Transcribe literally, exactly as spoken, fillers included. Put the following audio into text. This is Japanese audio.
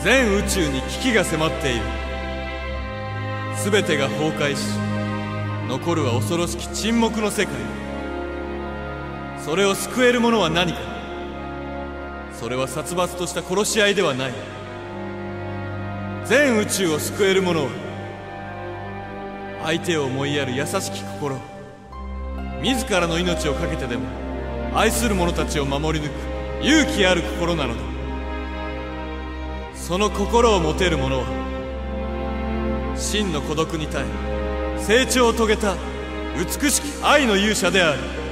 全宇宙に危機が迫っている。全てが崩壊し、残るは恐ろしき沈黙の世界。それを救えるものは何か。それは殺伐とした殺し合いではない。全宇宙を救えるものは、相手を思いやる優しき心、自らの命を懸けてでも愛する者たちを守り抜く勇気ある心なのだ。その心を持てる者は、真の孤独に耐え成長を遂げた美しき愛の勇者である。